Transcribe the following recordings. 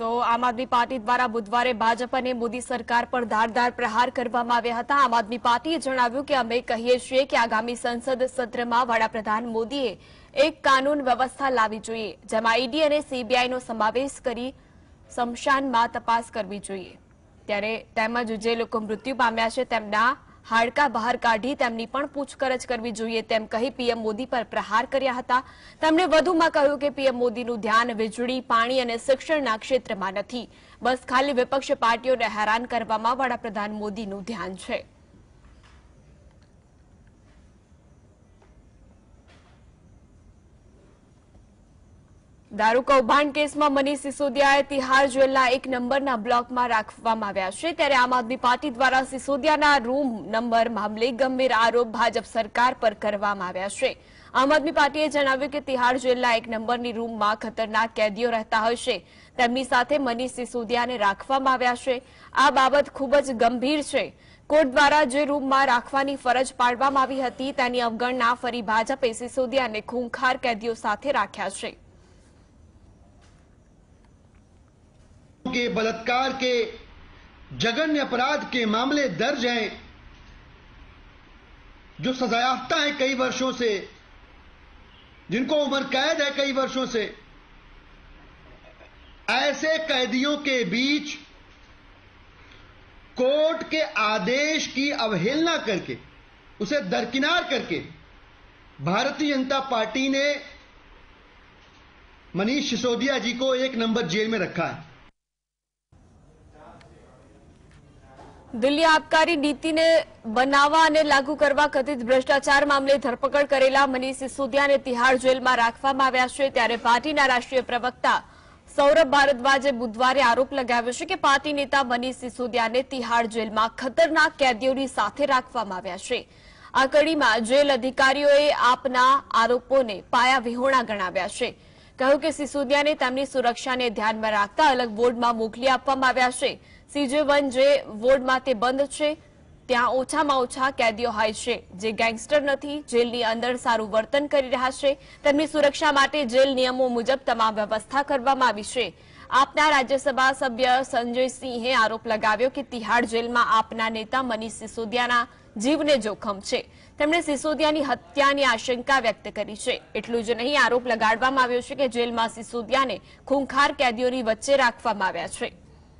તો આમ આદમી પાર્ટી દ્વારા બુધવારે ભાજપ અને મોદી સરકાર પર ધારદાર પ્રહાર કરવામાં આવ્યા હતા। આમ આદમી પાર્ટીએ જણાવ્યું કે અમે કહીએ છીએ કે આગામી સંસદ સત્રમાં વડાપ્રધાન મોદીએ એક કાનૂન વ્યવસ્થા લાવવી જોઈએ, જેમાં ઈડી અને સીબીઆઈનો સમાવેશ કરી શમશાનમાં તપાસ કરવી જોઈએ। ત્યારે તેમજ જે લોકો મૃત્યુ પામ્યા છે તેમના હાડકા બહાર કાઢી તેમની પણ પૂછપરછ કરવી જોઈએ તેમ કહી પીએમ મોદી પર પ્રહાર કર્યા હતા। તેમણે વધુમાં કહ્યું કે પીએમ મોદીનું ધ્યાન વીજળી, પાણી અને શિક્ષણના ક્ષેત્રમાં નથી, બસ ખાલી વિપક્ષ પાર્ટીઓને હેરાન કરવામાં વડાપ્રધાન મોદીનું ધ્યાન છે। દારૂ કૌભાંડ કેસમાં મનીષ સિસોદિયાએ તિહાર જેલના એક નંબરના બ્લોકમાં રાખવામાં આવ્યા છે। ત્યારે આમ આદમી પાર્ટી દ્વારા સિસોદિયાના રૂમ નંબર મામલે ગંભીર આરોપ ભાજપ સરકાર પર કરવામાં આવ્યા છે। આમ આદમી પાર્ટીએ જણાવ્યું કે તિહાર જેલના એક નંબરની રૂમમાં ખતરનાક કેદીઓ રહેતા હોય છે, તેમની સાથે મનીષ સિસોદિયાને રાખવામાં આવ્યા છે। આ બાબત ખૂબ જ ગંભીર છે। કોર્ટ દ્વારા જે રૂમમાં રાખવાની ફરજ પાડવામાં આવી હતી તેની અવગણના ફરી ભાજપે સિસોદિયાને ખૂંખાર કેદીઓ સાથે રાખ્યા છે। के बलात्कार के जघन्य अपराध के मामले दर्ज हैं, जो सजायाफ्ता है कई वर्षों से, जिनको उम्र कैद है कई वर्षों से, ऐसे कैदियों के बीच कोर्ट के आदेश की अवहेलना करके, उसे दरकिनार करके भारतीय जनता पार्टी ने मनीष सिसोदिया जी को एक नंबर जेल में रखा है। દિલ્હી આબકારી નીતિને બનાવવા અને લાગુ કરવા કથિત ભ્રષ્ટાચાર મામલે ધરપકડ કરેલા મનીષ સિસોદિયાને તિહાર જેલમાં રાખવામાં આવ્યા છે। ત્યારે પાર્ટીના રાષ્ટ્રીય પ્રવક્તા સૌરભ ભારદ્વાજે બુધવારે આરોપ લગાવ્યો છે કે પાર્ટી નેતા મનીષ સિસોદિયાને તિહાર જેલમાં ખતરનાક કેદીઓની સાથે રાખવામાં આવ્યા છે। આ કડીમાં જેલ અધિકારીઓએ આપના આરોપોને પાયાવિહોણા ગણાવ્યા છે। કહ્યું કે સિસોદિયાને તેમની સુરક્ષાને ધ્યાનમાં રાખતા અલગ વોર્ડમાં મોકલી આપવામાં આવ્યા છે। CJ1 જે વોર્ડમાં તે બંધ છે ત્યાં ઓછામાં ઓછા કેદીઓ હોય છે જે ગેંગસ્ટર નથી, જેલની અંદર સારું વર્તન કરી રહ્યા છે, તેમની સુરક્ષા માટે જેલ નિયમો મુજબ તમામ વ્યવસ્થા કરવામાં આવી છે। આપના રાજ્યસભા સભ્ય સંજય સિંહે આરોપ લગાવ્યો કે તિહાડ જેલમાં આપના નેતા મનીષ સિસોદિયાના જીવને જોખમ છે। તેમણે સિસોદિયાની હત્યાની આશંકા વ્યક્ત કરી છે। એટલું જ નહીં, આરોપ લગાડવામાં આવ્યો છે કે જેલમાં સિસોદિયાને ખૂંખાર કેદીઓની વચ્ચે રાખવામાં આવ્યા છે।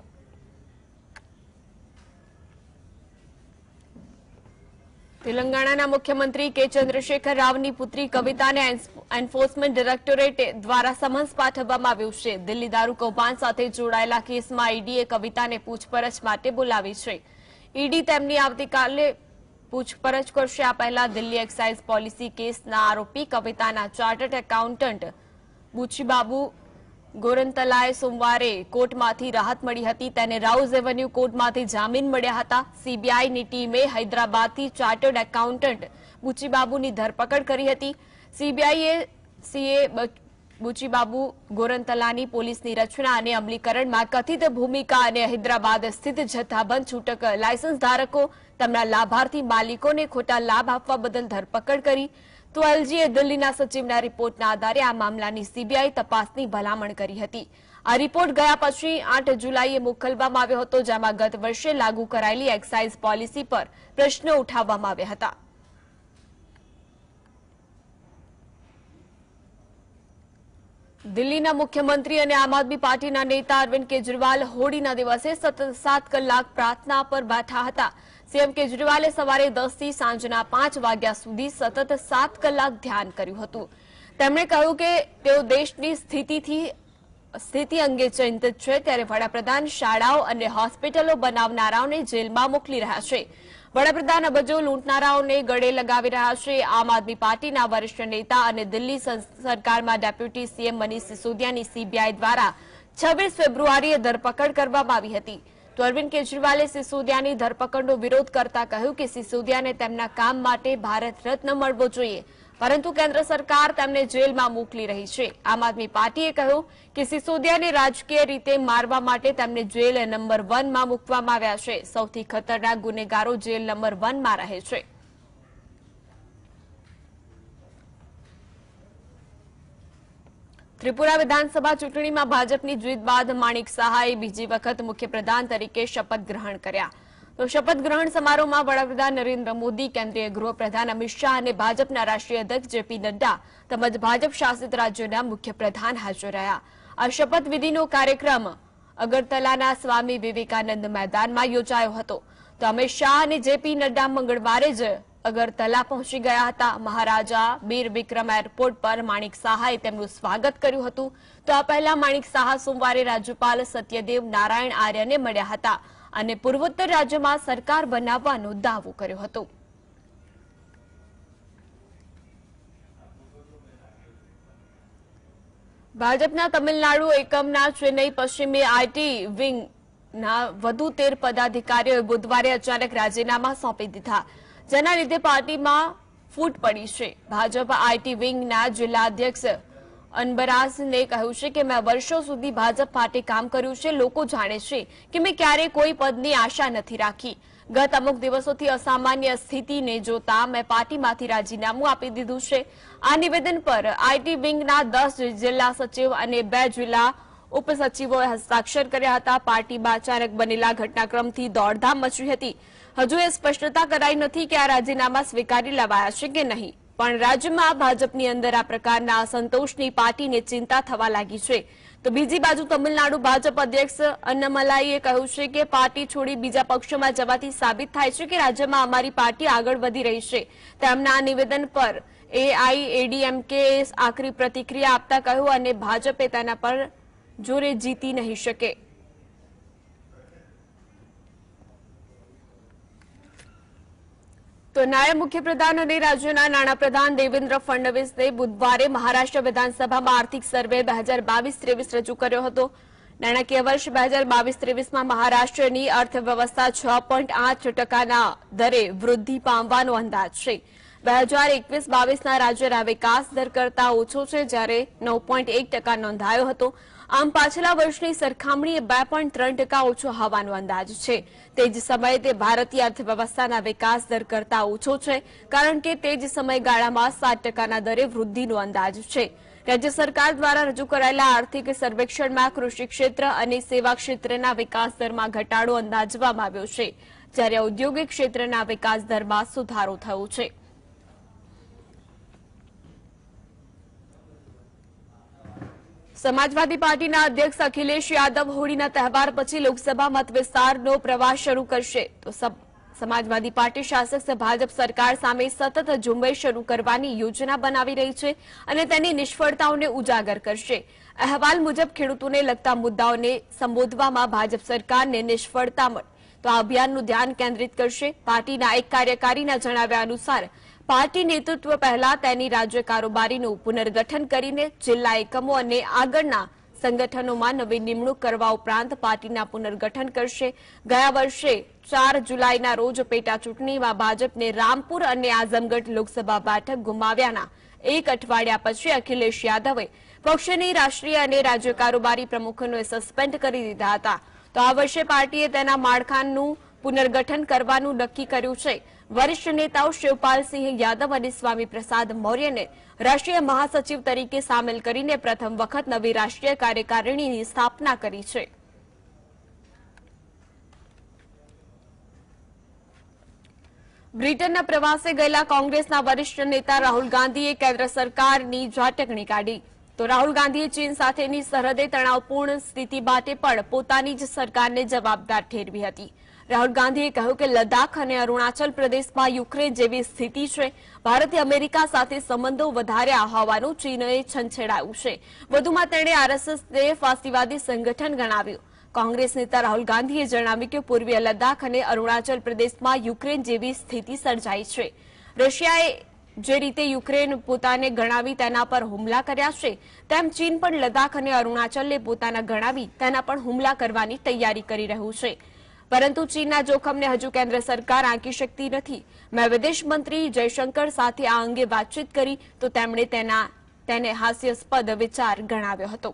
तेलंगाना मुख्यमंत्री के चंद्रशेखर रावनी पुत्री कविताने एन्फोर्समेंट डायरेक्टोरेट द्वारा समन्स पाठववामां આવ્યું છે। દિલ્હી દારૂ કૌભાંડ સાથે જોડાયેલા કેસમાં ઈડીએ કવિતાને પૂછપરછ માટે બોલાવી છે। ઈડી તેમની આવતીકાલે પૂછપરછ કરશે। આ પહેલા દિલ્હી એક્સાઇઝ પોલિસી કેસના આરોપી કવિતાના ચાર્ટર્ડ એકાઉન્ટન્ટ બુચીબાબુ ગોરંતલાએ સોમવારે કોર્ટમાંથી રાહત મળી હતી। તેને રાઉઝ એવન્યુ કોર્ટમાંથી જામીન મળ્યા હતા। સીબીઆઈની ટીમે હૈદરાબાદથી ચાર્ટર્ડ એકાઉન્ટન્ટ બુચીબાબુની ધરપકડ કરી હતી। સીબીઆઈએ સીએ બુચીબાબુ ગોરંતલાની પોલીસની રચના અને અમલીકરણમાં કથિત ભૂમિકા અને હૈદરાબાદ સ્થિત જથ્થાબંધ છૂટક લાયસન્સ ધારકો તેમના લાભાર્થી માલિકોને ખોટા લાભ આપવા બદલ ધરપકડ કરી। તો એલજીએ દિલ્હીના સચિવના રિપોર્ટના આધારે આ મામલાની સીબીઆઈ તપાસની ભલામણ કરી હતી। આ રિપોર્ટ ગયા પછી 8 જુલાઈએ મોકલવામાં આવ્યો હતો, જેમાં ગત વર્ષે લાગુ કરાયેલી એક્સાઇઝ પોલિસી પર પ્રશ્નો ઉઠાવવામાં આવ્યા હતા। દિલ્હીના મુખ્યમંત્રી અને આમ આદમી પાર્ટીના નેતા અરવિંદ કેજરીવાલ હોળીના દિવસે સતત 7 કલાક પ્રાર્થના પર બેઠા હતા। સીએમ કેજરીવાલે સવારે 10 થી સાંજના 5 વાગ્યા સુધી સતત 7 કલાક ધ્યાન કર્યું હતું। તેમણે કહ્યું કે તેઓ દેશની સ્થિતિ અંગે ચિંતિત છે। ત્યારે વડાપ્રધાન શાળાઓ અને હોસ્પિટલો બનાવનારાઓને જેલમાં મોકલી રહ્યા છે। વડાપ્રધાન અબજો લૂંટનારાઓને ગળે લગાવી રહ્યા છે। આમ આદમી પાર્ટીના વરિષ્ઠ નેતા અને દિલ્હી સરકારમાં ડેપ્યુટી સીએમ મનીષ સિસોદિયાની સીબીઆઈ દ્વારા 26 ફેબ્રુઆરીએ ધરપકડ કરવામાં આવી હતી। તો અરવિંદ કેજરીવાલે સિસોદિયાની ધરપકડનો વિરોધ કરતા કહ્યું કે સિસોદિયાને તેમના કામ માટે ભારત રત્ન મળવો જોઈએ, પરંતુ કેન્દ્ર સરકાર તેમને જેલમાં મોકલી રહી છે। આમ આદમી પાર્ટીએ કહ્યું કે સિસોદિયાને રાજકીય રીતે મારવા માટે તેમને જેલ નંબર 1 માં મૂકવામાં આવ્યા છે। સૌથી ખતરનાક ગુનેગારો જેલ નંબર 1 માં રહે છે। ત્રિપુરા વિધાનસભા ચૂંટણીમાં ભાજપની જીત બાદ માણિક સહાયે બીજી વખત મુખ્યપ્રધાન તરીકે શપથ ગ્રહણ કર્યા. તો શપથ ગ્રહણ સમારોહમાં વડાપ્રધાન નરેન્દ્ર મોદી, કેન્દ્રીય ગૃહપ્રધાન અમિત શાહ અને ભાજપના રાષ્ટ્રીય અધ્યક્ષ જેપી નડ્ડા તેમજ ભાજપ શાસિત રાજ્યોના મુખ્યપ્રધાન હાજર રહ્યા. આ શપથવિધિનો કાર્યક્રમ અગરતલાના સ્વામી વિવેકાનંદ મેદાનમાં યોજાયો હતો. તો અમિત શાહ અને જેપી નડ્ડા મંગળવારે જ અગરતલા પહોંચી ગયા હતા. મહારાજા બીર વિક્રમ એરપોર્ટ પર માણિક સહાયે તેમનું સ્વાગત કર્યું હતું. તો આ પહેલા માણિક સહા સોમવારે રાજ્યપાલ સત્યદેવ નારાયણ આર્યને મળ્યા હતા અને પૂર્વોત્તર રાજ્યમાં સરકાર બનાવવાનો દાવો કર્યો હતો. ભાજપના તમિલનાડુ એકમના ચેન્નઈ પશ્ચિમે આઈટી વિંગના વધુ 13 પદાધિકારીઓએ બુધવારે અચાનક રાજીનામા સોંપી દીધા, જેના લીધે પાર્ટીમાં ફૂટ પડી છે. ભાજપ આઈટી વિંગના જિલ્લા અધ્યક્ષ અનબરાઝને કહ્યું છે કે મેં વર્ષો સુધી ભાજપ માટે કામ કર્યું છે. લોકો જાણે છે કે મેં ક્યારેય કોઈ પદની આશા નથી રાખી. ગત અમુક દિવસોથી અસામાન્ય સ્થિતિને જોતા મેં પાર્ટીમાંથી રાજીનામું આપી દીધું છે. આ નિવેદન પર આઈટી વિંગના 10 જિલ્લા સચિવ અને 2 જિલ્લા ઉપસચિવોએ હસ્તાક્ષર કર્યા હતા. પાર્ટીમાં અચાનક બનેલા ઘટનાક્રમથી દોડધામ મચી હતી. હજુ એ સ્પષ્ટતા કરાઈ નથી કે આ રાજીનામા સ્વીકારી લેવાયા છે કે નહીં, પણ રાજ્યમાં ભાજપની અંદર આ પ્રકારના અસંતોષની પાર્ટીને ચિંતા થવા લાગી છે. તો બીજી બાજુ તમિલનાડુ ભાજપ અધ્યક્ષ અન્નામલાઈએ કહ્યું છે કે પાર્ટી છોડી બીજા પક્ષોમાં જવાથી સાબિત થાય છે કે રાજ્યમાં અમારી પાર્ટી આગળ વધી રહી છે. તેમના આ નિવેદન પર એઆઈએડીએમકે આકરી પ્રતિક્રિયા આપતા કહ્યું અને ભાજપે તેના પર જોરે જીતી નહીં શકે. તો નાયબ મુખ્યપ્રધાન અને રાજ્યના નાણાપ્રધાન દેવેન્દ્ર ફડણવીસે બુધવારે મહારાષ્ટ્ર વિધાનસભામાં આર્થિક સર્વે 2022-23 રજૂ કર્યો હતો. નાણાકીય વર્ષ 2022-23માં મહારાષ્ટ્રની અર્થવ્યવસ્થા 6.8% દરે વૃદ્ધિ પામવાનો અંદાજ છે. 2021-22ના રાજ્યના વિકાસ દર કરતા ઓછો છે, જ્યારે 9.1% નોંધાયો હતો. આમ પાછલા વર્ષની સરખામણીએ 2.3% ઓછો હોવાનો અંદાજ છે. તે જ સમયે તે ભારતીય અર્થવ્યવસ્થાના વિકાસ દર કરતા ઓછો છે, કારણ કે તે જ સમયગાળામાં 7%ના દરે વૃદ્ધિનો અંદાજ છે. રાજ્ય સરકાર દ્વારા રજૂ કરાયેલા આર્થિક સર્વેક્ષણમાં કૃષિ ક્ષેત્ર અને સેવા ક્ષેત્રના વિકાસ દરમાં ઘટાડો અંદાજવામાં આવ્યો છે, જ્યારે ઔદ્યોગિક ક્ષેત્રના વિકાસ દરમાં સુધારો થયો છે. સમાજવાદી પાર્ટીના અધ્યક્ષ અખિલેશ યાદવ હોળીના તહેવાર પછી લોકસભા મત વિસ્તારનો પ્રવાસ શરૂ કરશે. તો સમાજવાદી પાર્ટી શાસક ભાજપ સરકાર સામે સતત ઝુંબેશ શરૂ કરવાની યોજના બનાવી રહી છે અને તેની નિષ્ફળતાઓને ઉજાગર કરશે. અહેવાલ મુજબ ખેડૂતોને લગતા મુદ્દાઓને સંબોધવામાં ભાજપ સરકારને નિષ્ફળતા મળે તો આ અભિયાનનું ધ્યાન કેન્દ્રિત કરશે. પાર્ટીના એક કાર્યકારીના જણાવ્યા અનુસાર પાર્ટી નેતૃત્વ પહેલા તેની રાજ્ય કારોબારીનું પુનર્ગઠન કરીને જિલ્લા એકમો અને આગળના સંગઠનોમાં નવી નિમણૂક કરવા ઉપરાંત પાર્ટીના પુનર્ગઠન કરશે. ગયા વર્ષે 4 જુલાઈના રોજ પેટા ચૂંટણીમાં ભાજપને રામપુર અને આઝમગઢ લોકસભા બેઠક ગુમાવ્યાના એક અઠવાડિયા પછી અખિલેશ યાદવે પક્ષની રાષ્ટ્રીય અને રાજ્ય કારોબારી પ્રમુખોને સસ્પેન્ડ કરી દીધા હતા. તો આ વર્ષે પાર્ટીએ તેના માળખાનું પુનર્ગઠન કરવાનું નક્કી કર્યું છે. વરિષ્ઠ નેતાઓ શિવપાલસિંહ યાદવ અને સ્વામી પ્રસાદ મૌર્યને રાષ્ટ્રીય મહાસચિવ તરીકે સામેલ કરીને પ્રથમ વખત નવી રાષ્ટ્રીય કાર્યકારિણીની સ્થાપના કરી છે. બ્રિટનના પ્રવાસે ગયેલા કોંગ્રેસના વરિષ્ઠ નેતા રાહુલ ગાંધીએ કેન્દ્ર સરકારની ઝાટકણી કાઢી. તો રાહુલ ગાંધીએ ચીન સાથેની સરહદે તણાવપૂર્ણ સ્થિતિ માટે પણ પોતાની જ સરકારને જવાબદાર ઠેરવી હતી. રાહુલ ગાંધીએ કહ્યું કે લદ્દાખ અને અરુણાચલ પ્રદેશમાં યુક્રેન જેવી સ્થિતિ છે. ભારતે અમેરિકા સાથે સંબંધો વધાર્યા હોવાનું ચીનએ છંછેડાયું છે. વધુમાં તેણે આરએસએસને ફાસીવાદી સંગઠન ગણાવ્યું. કોંગ્રેસ નેતા રાહુલ ગાંધીએ જણાવ્યું કે પૂર્વીય લદ્દાખ અને અરુણાચલ પ્રદેશમાં યુક્રેન જેવી સ્થિતિ સર્જાઈ છે. રશિયાએ જે રીતે યુક્રેન પોતાને ગણાવી તેના પર હુમલા કર્યા છે, તેમ ચીન પણ લદ્દાખ અને અરુણાચલને પોતાના ગણાવી તેના પર હુમલા કરવાની તૈયારી કરી રહ્યું છે. પરંતુ ચીનના જોખમને હજુ કેન્દ્ર સરકાર આંકી શકતી નથી. મેં વિદેશ મંત્રી જયશંકર સાથે આ અંગે વાતચીત કરી તો તેમણે તેને હાસ્યાસ્પદ વિચાર ગણાવ્યો હતો.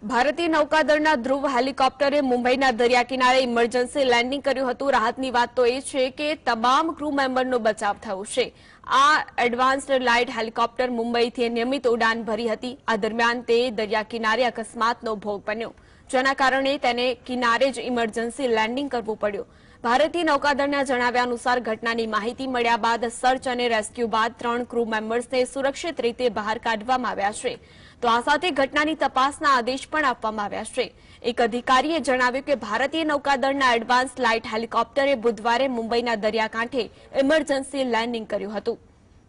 ભારતીય નૌકાદળના ધ્રુવ હેલિકોપ્ટરે મુંબઈના દરિયા કિનારે ઇમરજન્સી લેન્ડિંગ કર્યું હતું. રાહતની વાત તો એ છે કે તમામ ક્રૂ મેમ્બરનો બચાવ થયો છે. આ એડવાન્સ્ડ લાઇટ હેલિકોપ્ટર મુંબઈથી નિયમિત ઉડાન ભરી હતી. આ દરમિયાન તે દરિયા કિનારે અકસ્માતનો ભોગ બન્યો, જેના કારણે તેને કિનારે જ ઇમરજન્સી લેન્ડિંગ કરવું પડ્યું. ભારતીય નૌકાદળના જણાવ્યા અનુસાર ઘટનાની માહિતી મળ્યા બાદ સર્ચ અને રેસ્ક્યુ બાદ 3 ક્રૂ મેમ્બર્સને સુરક્ષિત રીતે બહાર કાઢવામાં આવ્યા છે. તો આ સાથે ઘટનાની તપાસના આદેશ પણ આપવામાં આવ્યા છે. એક અધિકારીએ જણાવ્યું કે ભારતીય નૌકાદળના એડવાન્સ લાઇટ હેલિકોપ્ટરે બુધવારે મુંબઈના દરિયાકાંઠે ઇમરજન્સી લેન્ડિંગ કર્યું હતું.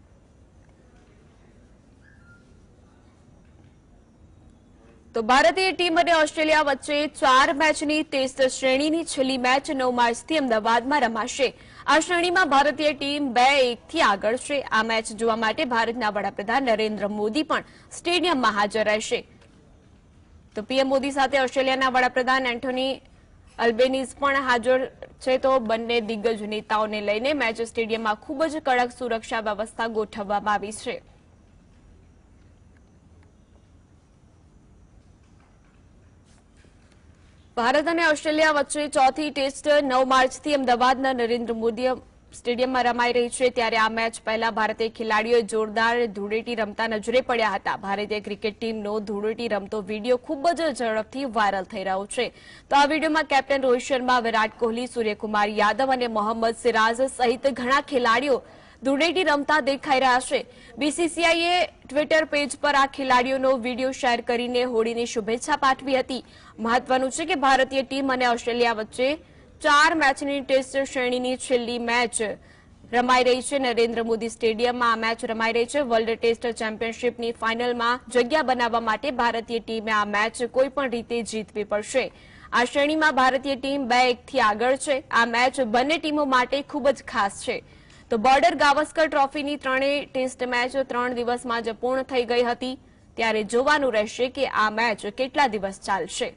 તો ભારતીય ટીમ અને ઓસ્ટ્રેલિયા વચ્ચે 4 મેચની ટેસ્ટ શ્રેણીની છેલ્લી મેચ 9 માર્ચથી અમદાવાદમાં રમાશે. આ શ્રેણીમાં ભારતીય ટીમ 2-1થી આગળ છે. આ મેચ જોવા માટે ભારતના વડાપ્રધાન નરેન્દ્ર મોદી પણ સ્ટેડિયમમાં હાજર રહેશે. તો પીએમ મોદી સાથે ઓસ્ટ્રેલિયાના વડાપ્રધાન એન્ટોની અલ્બેનીઝ પણ હાજર છે. તો બંને દિગ્ગજ નેતાઓને લઈને મેચ સ્ટેડિયમમાં ખૂબ જ કડક સુરક્ષા વ્યવસ્થા ગોઠવવામાં આવી છે. ભારત અને ઓસ્ટ્રેલિયા વચ્ચે ચોથી ટેસ્ટ 9 માર્ચથી અમદાવાદના નરેન્દ્ર મોદી સ્ટેડિયમમાં રમાઈ રહી છે. ત્યારે આ મેચ પહેલા ભારતીય ખેલાડીઓએ જોરદાર ધૂળેટી રમતા નજરે પડ્યા હતા. ભારતીય ક્રિકેટ ટીમનો ધૂળેટી રમતો વિડીયો ખૂબ જ ઝડપથી વાયરલ થઈ રહ્યો છે. તો આ વિડીયોમાં કેપ્ટન રોહિત શર્મા, વિરાટ કોહલી, સૂર્યકુમાર યાદવ અને મોહમ્મદ સિરાજ સહિત ઘણા ખેલાડીઓ ધૂળેટી રમતા દેખાઈ રહ્યા છે. બીસીસીઆઈએ ટ્વિટર પેજ પર આ ખેલાડીઓનો વિડીયો શેર કરીને હોળીની શુભેચ્છા પાઠવી હતી. મહત્વનું છે કે ભારતીય ટીમ અને ઓસ્ટ્રેલિયા વચ્ચે 4 મેચની ટેસ્ટ શ્રેણીની છેલ્લી મેચ રમાઈ રહી છે. નરેન્દ્ર મોદી સ્ટેડિયમમાં આ મેચ રમાઈ રહી છે. વર્લ્ડ ટેસ્ટ ચેમ્પિયનશિપની ફાઇનલમાં જગ્યા બનાવવા માટે ભારતીય ટીમે આ મેચ કોઈપણ રીતે જીતવી પડશે. આ શ્રેણીમાં ભારતીય ટીમ 2-1થી આગળ છે. આ મેચ બંને ટીમો માટે ખૂબ જ ખાસ છે. તો બોર્ડર ગાવસ્કર ટ્રોફીની 3 ટેસ્ટ મેચ 3 દિવસમાં જ પૂર્ણ થઈ ગઈ હતી. ત્યારે જોવાનું રહેશે કે આ મેચ કેટલા દિવસ ચાલશે.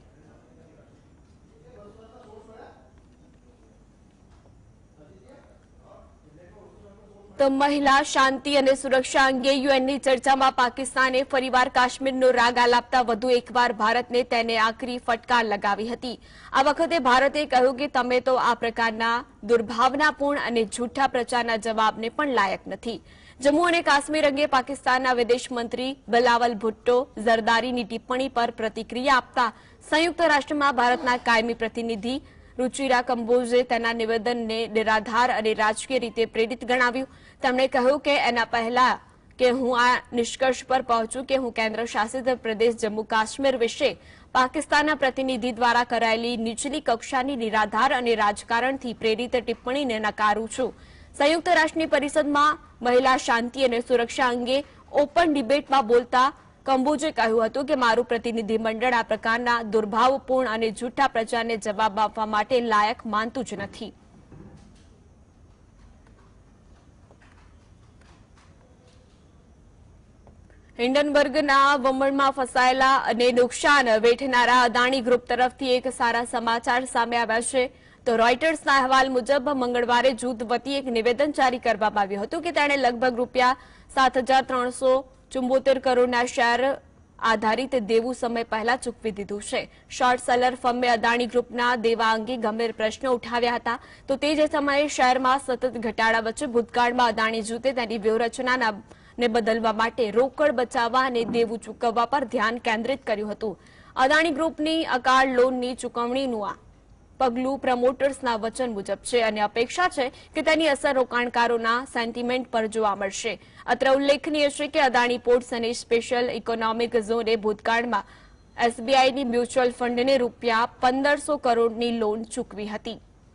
તો મહિલા શાંતિ અને સુરક્ષા અંગે યુએનની ચર્ચામાં પાકિસ્તાને ફરીવાર કાશ્મીરનો રાગ આલાપતા વધુ એકવાર ભારતને તેને આકરી ફટકાર લગાવી હતી. આ વખતે ભારતે કહ્યું કે તમે તો આ પ્રકારના દુર્ભાવનાપૂર્ણ અને જૂઠા પ્રચારના જવાબને પણ લાયક નથી. જમ્મુ અને કાશ્મીર અંગે પાકિસ્તાનના વિદેશ મંત્રી બિલાવલ ભુટ્ટો ઝરદારીની ટિપ્પણી પર પ્રતિક્રિયા આપતા સંયુક્ત રાષ્ટ્રમાં ભારતના કાયમી પ્રતિનિધિ રુચિરા કંબોજે તેના નિવેદનને નિરાધાર અને રાજકીય રીતે પ્રેરિત ગણાવ્યું. તેમણે કહ્યું કે એના પહેલા કે હું આ નિષ્કર્ષ પર પહોંચું કે હું કેન્દ્ર શાસિત પ્રદેશ જમ્મુ કાશ્મીર વિશે પાકિસ્તાનના પ્રતિનિધિ દ્વારા કરાયેલી નીચલી કક્ષાની નિરાધાર અને રાજકારણથી પ્રેરિત ટિપ્પણીને નકારું છું. સંયુક્ત રાષ્ટ્રની પરિષદમાં મહિલા શાંતિ અને સુરક્ષા અંગે ઓપન ડિબેટમાં બોલતા કંબોજે કહ્યું હતું કે મારું પ્રતિનિધિ મંડળ આ પ્રકારના દુર્ભાવપૂર્ણ અને જૂઠા પ્રચારને જવાબ આપવા માટે લાયક માનતું જ નથી. હિન્ડનબર્ગના વમળમાં ફસાયેલા અને નુકસાન વેઠનારા અદાણી ગ્રુપ તરફથી એક સારા સમાચાર સામે આવ્યા છે. તો રોયટર્સના અહેવાલ મુજબ મંગળવારે જૂથ વતી એક નિવેદન જારી કરવામાં આવ્યું હતું કે તેણે લગભગ રૂપિયા 7,374 કરોડના શેર આધારિત દેવું સમય પહેલા ચૂકવી દીધું છે. શોર્ટ સેલર ફર્મે અદાણી ગ્રુપના દેવા અંગે ગંભીર પ્રશ્નો ઉઠાવ્યા હતા. તો તે જ સમયે શેરમાં સતત ઘટાડા વચ્ચે ભૂતકાળમાં અદાણી જૂથે તેની વ્યૂહરચનાના ને બદલવા માટે રોકડ બચાવવા અને દેવું ચૂકવવા પર ધ્યાન કેન્દ્રિત કર્યું હતું. અદાણી ગ્રુપની અકાળ લોનની ચૂકવણીનું આ પગલું પ્રમોટર્સના વચન મુજબ છે અને અપેક્ષા છે કે તેની અસર રોકાણકારોના સેન્ટિમેન્ટ પર જોવા મળશે. અત્રે ઉલ્લેખનીય છે કે અદાણી પોર્ટ્સ અને સ્પેશિયલ ઇકોનોમિક ઝોને ભૂતકાળમાં એસબીઆઈની મ્યુચ્યુઅલ ફંડને રૂપિયા 1,500 કરોડની લોન ચૂકવી હતી.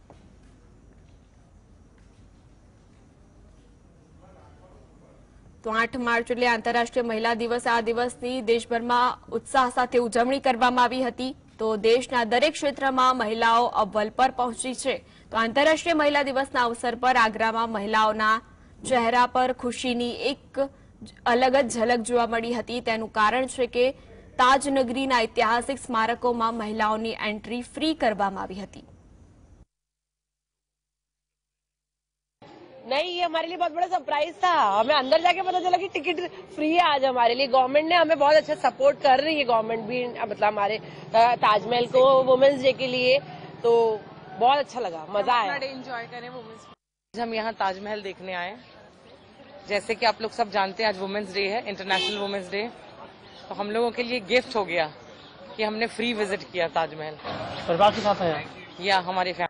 તો 8 માર્ચ એટલે આંતરરાષ્ટ્રીય મહિલા દિવસ. આ દિવસની દેશભરમાં ઉત્સાહ સાથે ઉજવણી કરવામાં આવી હતી. તો દેશના દરેક ક્ષેત્રમાં મહિલાઓ અવ્વલ પર પહોંચી છે. તો આંતરરાષ્ટ્રીય મહિલા દિવસના અવસર પર આગ્રામાં મહિલાઓના ચહેરા પર ખુશીની એક અલગ જ ઝલક જોવા મળી હતી. તેનું કારણ છે કે તાજનગરીના ઐતિહાસિક સ્મારકોમાં મહિલાઓની એન્ટ્રી ફ્રી કરવામાં આવી હતી. नहीं, ये हमारे लिए बहुत बड़ा सरप्राइज था। हमें अंदर जाके पता चला कि टिकट फ्री है आज हमारे लिए। गवर्नमेंट ने हमें बहुत अच्छा सपोर्ट कर रही है, गवर्नमेंट भी, मतलब हमारे ताजमहल को वुमेन्स डे के लिए, तो बहुत अच्छा लगा, मजा आया। एंजॉय करें वुमेन्स। हम यहाँ ताजमहल देखने आए। जैसे कि आप लोग सब जानते हैं आज वुमेन्स डे है, इंटरनेशनल वुमेन्स डे, तो हम लोगों के लिए गिफ्ट हो गया कि हमने फ्री विजिट किया ताजमहल। परिवार के साथ आया या हमारी फैमिली।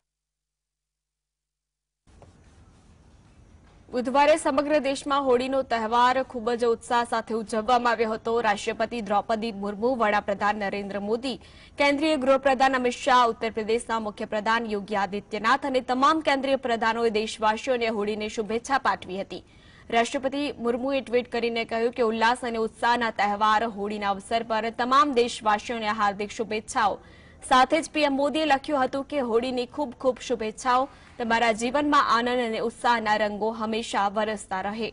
બુધવારે સમગ્ર દેશમાં હોળીનો તહેવાર ખૂબ જ ઉત્સાહ સાથે ઉજવવામાં આવ્યો હતો। રાષ્ટ્રપતિ દ્રૌપદી મુર્મુ, વડાપ્રધાન નરેન્દ્ર મોદી, કેન્દ્રીય ગૃહપ્રધાન અમિત શાહ, ઉત્તર પ્રદેશના મુખ્યપ્રધાન યોગી આદિત્યનાથ અને તમામ કેન્દ્રીય પ્રધાનોએ દેશવાસીઓને હોળીની શુભેચ્છા પાઠવી હતી। રાષ્ટ્રપતિ મુર્મુએ ટ્વીટ કરીને કહ્યું કે ઉલ્લાસ અને ઉત્સાહના તહેવાર હોળીના અવસર પર તમામ દેશવાસીઓને હાર્દિક શુભેચ્છાઓ। સાથે જ પીએમ મોદીએ લખ્યું હતું કે હોળીની ખૂબ ખૂબ શુભેચ્છાઓ। તમારા જીવનમાં આનંદ અને ઉત્સાહના રંગો હંમેશા વરસતા રહે।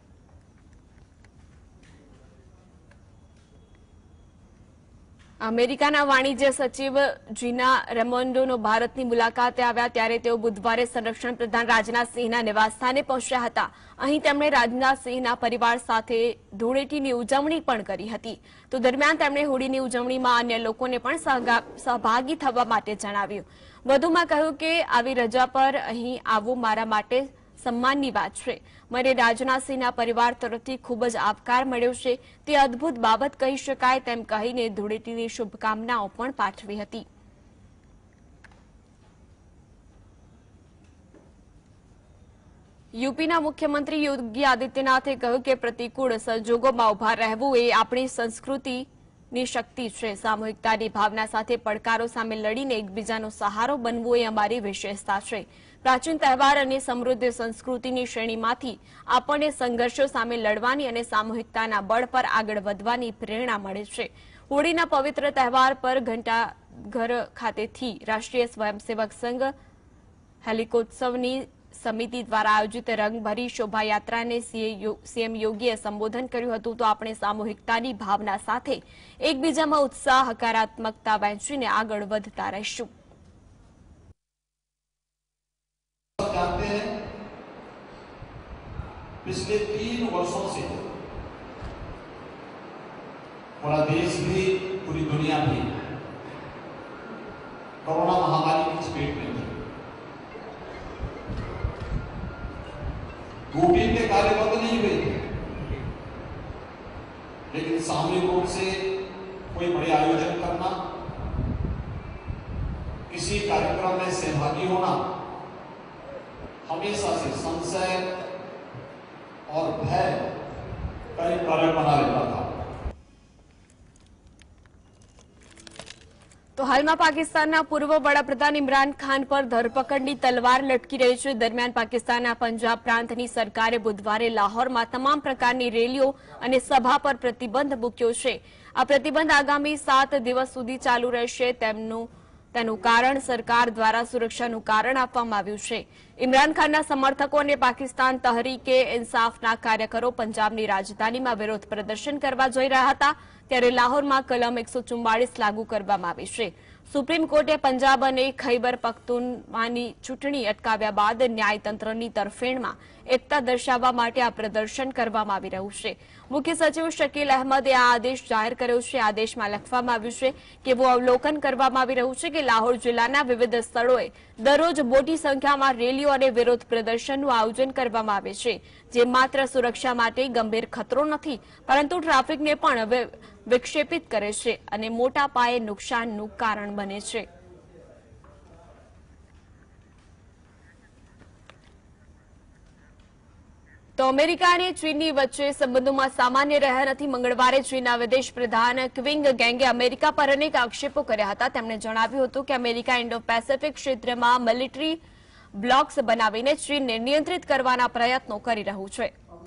અમેરિકાના વાણિજ્ય સચિવ જીના રેમોન્ડોનો ભારતની મુલાકાતે આવ્યા ત્યારે તેઓ બુધવારે સંરક્ષણ પ્રધાન રાજનાથ સિંહના નિવાસસ્થાને પહોંચ્યા હતા। અહીં તેમણે રાજનાથ સિંહના પરિવાર સાથે ધૂળેટીની ઉજવણી પણ કરી હતી। તો દરમિયાન તેમણે હોળીની ઉજવણીમાં અન્ય લોકોને પણ સહભાગી થવા માટે જણાવ્યું। વધુમાં કહ્યું કે આવી રજા પર અહીં આવવું મારા માટે सम्माननी बात है। मरे राजनाथ सिंहना परिवार तरफथी खूब ज आवकार मळ्यो छे। ते अद्भुत बाबत कही शकाय तेम कहीने धूळेटीनी शुभकामनाओं पण पाठवी हती। यूपीना मुख्यमंत्री योगी आदित्यनाथे कह્યું કે प्रतिकूल संजोगों उभा રહેવું એ આપણી સંસ્કૃતિની શક્તિ છે। સામૂહિકતાની ભાવના સાથે પડકારો સામે લડીને એકબીજાનો સહારો બનવો એ અમારી વિશેષતા છે। प्राचीन तहेवार और समृद्ध संस्कृति श्रेणीमांथी आपणे संघर्षों सामे लड़वानी और सामूहिकताना बळ पर आगळ वधवानी प्रेरणा मळे छे। होळीना पवित्र तहेवार पर घंटाघर खातेथी राष्ट्रीय स्वयंसेवक संघ हेलिकोत्सवनी समिति द्वारा आयोजित रंगभरी शोभायात्रा ने सीएम योगीए संबोधन कर्युं हतुं। तो आपणे सामूहिकतानी भावना साथे एकबीजामां उत्साह हकारात्मकता वहेंचीने आगळ वधता रहीशुं। जानते हैं पिछले 3 वर्षों से पूरा देश भी पूरी दुनिया भी कोरोना महामारी की चपेट में थी। रूटीन के कार्य बंद नहीं हुए, लेकिन सामूहिक रूप से कोई बड़े आयोजन करना, किसी कार्यक्रम में सहभागी होना हमेशा से संशय और भय का एक कारण बना रहता था। तो हाल में पाकिस्तान पूर्व वडाप्रधान इमरान खान पर धरपकड़नी तलवार लटकी रही है। दरमियान पाकिस्तान पंजाब प्रांतनी सरकारे बुधवारे लाहौर में तमाम प्रकारनी रेलीओ और सभा पर प्रतिबंध मूक्यो छे। आ प्रतिबंध आगामी 7 दिवस सुधी चालू रहेशे। तेनु कारण सरकार द्वारा सुरक्षानु कारण आपवामां आव्युं छे। इमरान खानना समर्थको अने पाकिस्तान तहरीके इंसाफना कार्यकरो पंजाबनी राजधानीमां विरोध प्रदर्शन करवा जई रह्या हता त्यारे लाहोरमां कलम 144 लागू करवामां आवी छे। सुप्रीम कोर्टे पंजाब अने खैबर पख्तूनख्वानी चूंटणी अटकाव्या बाद न्यायतंत्रनी तरफेणमां एकता दर्शाववा माटे आ प्रदर्शन करवामां आवी रह्युं छे। मुख्य सचिव शकील अहमदे आ आदेश जाहेर कर्यो छे। आदेशमां लखवामां आव्युं छे के एवुं अवलोकन करवामां आवी रह्युं छे के लाहोर जिल्लाना विविध स्थळोए दररोज मोटी संख्यामां रेलीओ अने विरोध प्रदर्शननुं आयोजन करवामां आवे छे, जे मात्र सुरक्षा माटे गंभीर खतरो नथी परंतु ट्राफिकने पण विक्षेपित करे छे अने मोटा पाये नुकसाननुं कारण बने छे। तो अमेरिका और चीननी वच्चे संबंधों में सामान्य રહ્યા નથી। मंगळवारे चीनना विदेश प्रधान क्विंग गेंगे अमेरिका पर अनेक आक्षेपो कर्या हता। તેમણે જણાવ્યું હતું કે અમેરિકા ઇન્ડો પેસિફિક ક્ષેત્રમાં મિલિટરી બ્લોક્સ બનાવીને ચીનને નિયંત્રિત કરવાના પ્રયત્નો કરી રહ્યું છે।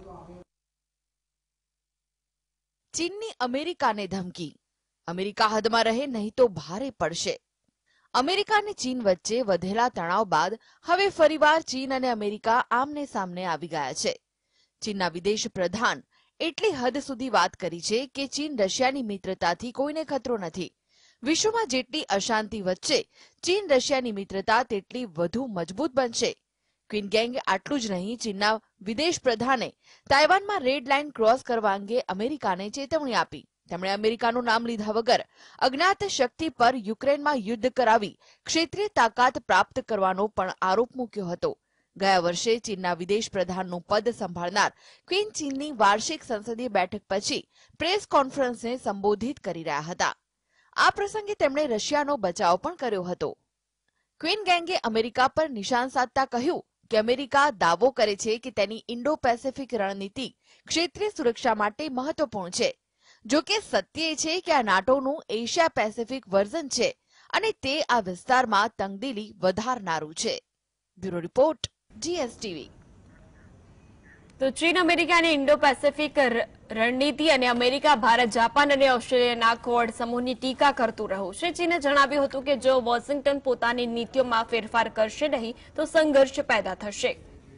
ચીનની અમેરિકાને ધમકી, અમેરિકા હદમાં રહે નહીં તો ભારે પડશે। અમેરિકા અને ચીન વચ્ચે વધેલા તણાવ બાદ હવે ફરીવાર ચીન અને અમેરિકા આમને સામને આવી ગયા છે। ચીનના વિદેશ પ્રધાન એટલી હદ સુધી વાત કરી છે કે ચીન રશિયાની મિત્રતાથી કોઈને ખતરો નથી। વિશ્વમાં જેટલી અશાંતિ વધશે ચીન રશિયાની મિત્રતા તેટલી વધુ મજબૂત બનશે। ક્વીન ગેંગે આટલું જ નહીં, ચીનના વિદેશ પ્રધાને તાઇવાનમાં રેડ લાઇન ક્રોસ કરવા અંગે અમેરિકાને ચેતવણી આપી. તેમણે અમેરિકાનું નામ લીધા વગર અજ્ઞાત શક્તિ પર યુક્રેનમાં યુદ્ધ કરાવી ક્ષેત્રીય તાકાત પ્રાપ્ત કરવાનો પણ આરોપ મૂક્યો હતો. ગયા વર્ષે ચીનના વિદેશ પ્રધાનનું પદ સંભાળનાર ક્વીન ચીનની વાર્ષિક સંસદીય બેઠક પછી પ્રેસ કોન્ફરન્સને સંબોધિત કરી રહ્યા હતા. આ પ્રસંગે તેમણે રશિયાનો બચાવ પણ કર્યો હતો. ક્વીન ગેંગે અમેરિકા પર નિશાન સાધતા કહ્યું કે અમેરિકા દાવો કરે છે કે તેની ઇન્ડો પેસિફિક રણનીતિ ક્ષેત્રીય સુરક્ષા માટે મહત્વપૂર્ણ છે. જો કે સત્ય એ છે કે આ નાટોનું એશિયા પેસિફિક વર્ઝન છે અને તે આ વિસ્તારમાં તંગદિલી વધારનારું છે. Bureau report, GSTV. તો ચીન અમેરિકાની ઇન્ડો પેસિફિક રણનીતિ અને અમેરિકા, ભારત, જાપાન અને ઓસ્ટ્રેલિયાના ક્વોડ સમૂહની ટીકા કરતું રહ્યું છે. ચીને જણાવ્યું હતું કે જો વોશિંગ્ટન પોતાની નીતિઓમાં ફેરફાર કરશે નહીં તો સંઘર્ષ પેદા થશે.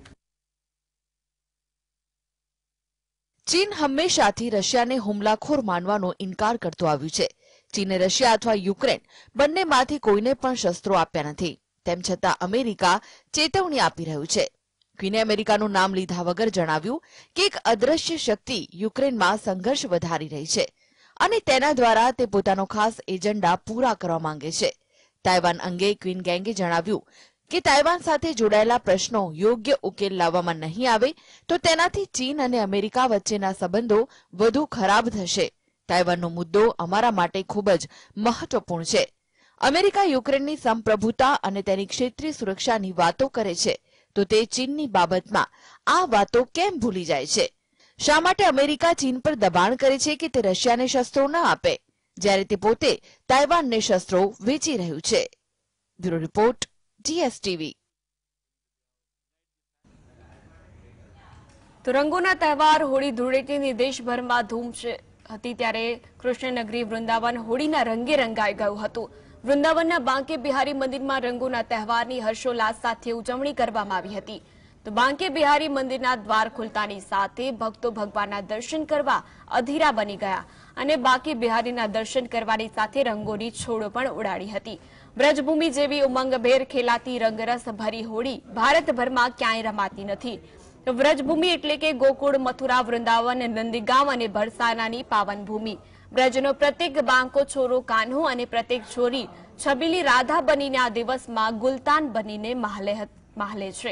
ચીન હંમેશાથી રશિયાને હુમલાખોર માનવાનો ઇનકાર કરતું આવ્યું છે. ચીને રશિયા અથવા યુક્રેન બંનેમાંથી કોઈને પણ શસ્ત્રો આપ્યા નથી. તેમ છતાં અમેરિકા ચેતવણી આપી રહ્યું છે. ક્વીને અમેરિકાનું નામ લીધા વગર જણાવ્યું કે એક અદ્રશ્ય શક્તિ યુક્રેનમાં સંઘર્ષ વધારી રહી છે અને તેના દ્વારા તે પોતાનો ખાસ એજન્ડા પૂરા કરવા માંગે છે. તાઇવાન અંગે ક્વીન ગેંગે જણાવ્યું કે તાઇવાન સાથે જોડાયેલા પ્રશ્નો યોગ્ય ઉકેલ લાવવામાં નહીં આવે તો તેનાથી ચીન અને અમેરિકા વચ્ચેના સંબંધો વધુ ખરાબ થશે. તાઇવાનનો મુદ્દો અમારા માટે ખૂબ જ મહત્વપૂર્ણ છે. અમેરિકા યુક્રેનની સંપ્રભુતા અને તેની ક્ષેત્રીય સુરક્ષાની વાતો કરે છે તો તે ચીનની બાબતમાં આ વાતો કેમ ભૂલી જાય છે? શા માટે અમેરિકા ચીન પર દબાણ કરે છે કે તે રશિયાને શસ્ત્રો ન આપે જ્યારે તે પોતે તાઇવાનને શસ્ત્રો વેચી રહ્યું છે? Bureau report, GSTV. તો રંગોના તહેવાર હોળી ધૂળેટીની દેશભરમાં ધૂમ હતી ત્યારે કૃષ્ણનગરી વૃંદાવન હોળીના રંગે રંગાઈ ગયું હતું. વૃંદાવનના બાંકે બિહારી મંદિરમાં રંગોના તહેવારની હર્ષોલ્લાસ સાથે ઉજવણી કરવામાં આવી હતી. તો બાંકે બિહારી મંદિરના દ્વાર ખુલતાની સાથે ભક્તો ભગવાનના દર્શન કરવા અધીરા બની ગયા અને બાંકે બિહારીના દર્શન કરવાની સાથે રંગોની છોડો પણ ઉડાડી હતી. બ્રજભૂમિ જેવી ઉમંગભેર ખેલાતી રંગરસ ભરી હોળી ભારતભરમાં ક્યાંય રમાતી નથી. તો વ્રજભૂમિ એટલે કે ગોકુળ, મથુરા, વૃંદાવન, નંદીગામ અને બરસાનાની પાવન ભૂમિ. બ્રજનો પ્રત્યેક બાંકો છોરો કાન્હો અને પ્રત્યેક છોરી છબીલી રાધા બનીને આ દિવસમાં ગુલતાન બનીને માહલે છે.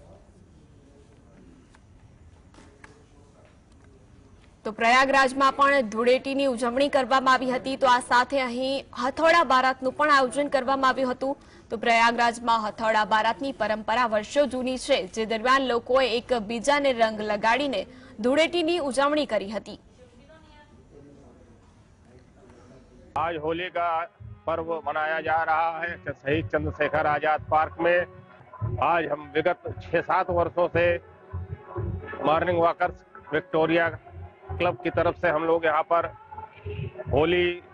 તો પ્રયાગરાજમાં પણ ધૂળેટીની ઉજવણી કરવામાં આવી હતી. તો આ સાથે અહીં હથોડા બારાતનું પણ આયોજન કરવામાં આવ્યું હતું. તો પ્રયાગરાજમાં હથોડા બારાતની પરંપરા વર્ષો જૂની છે, જે દરમિયાન લોકોએ એકબીજાને રંગ લગાડીને ધૂળેટીની ઉજવણી કરી હતી. आज होली का पर्व मनाया जा रहा है शहीद चंद्रशेखर आजाद पार्क में. आज हम विगत 6-7 वर्षों से मॉर्निंग वॉकर्स विक्टोरिया क्लब की तरफ से हम लोग यहाँ पर होली